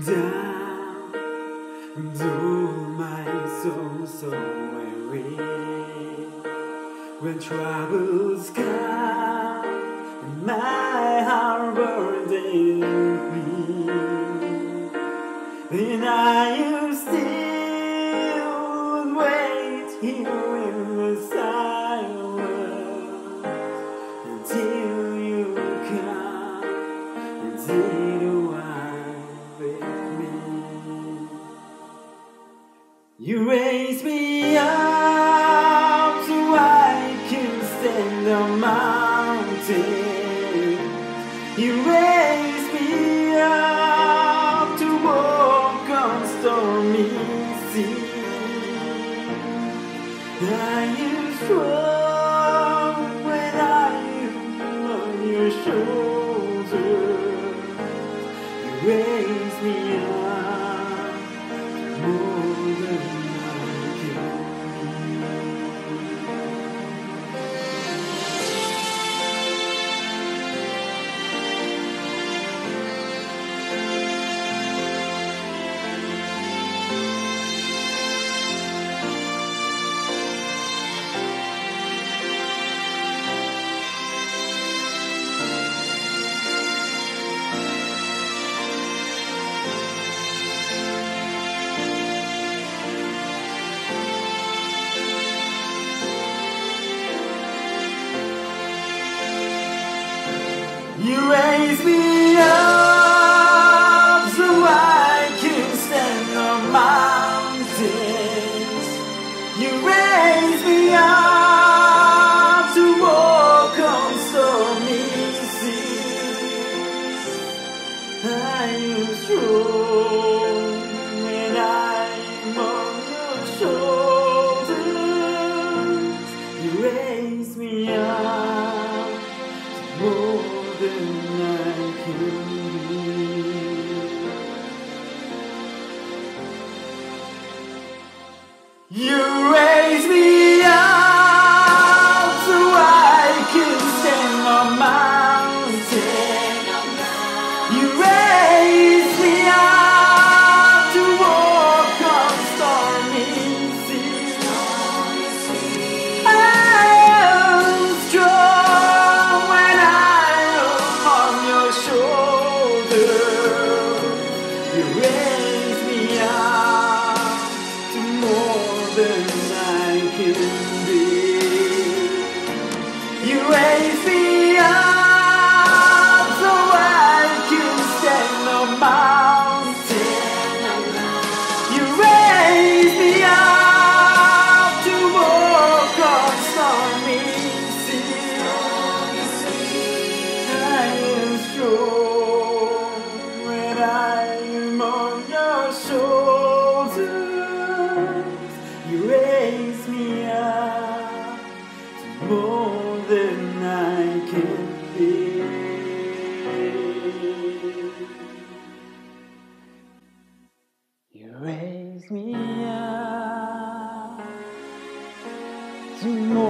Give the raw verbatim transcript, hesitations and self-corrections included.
down, though my soul so weary. When troubles come and my heart burdens me, then I will still wait here in the silence until you come and see the one with me. You raise me up so I can stand on mountains. You raise me up to walk on stormy seas. I am strong when I am on your shoulders. You raise me up to more than I can You raise me up so I can stand on mountains. You raise me up to walk on stormy seas. I am strong when I'm on your shoulders. You raise me up to more than I can be. You raise me up so I can stand on mountains. You raise me up to walk on stormy seas. I am strong when I you raise me up to more than I can be. You raise me up so I can stand on mountains. You raise me up to walk on stormy seas. I am strong when I'm on your shoulders. You raise me up to more than I can be. You raise me up to more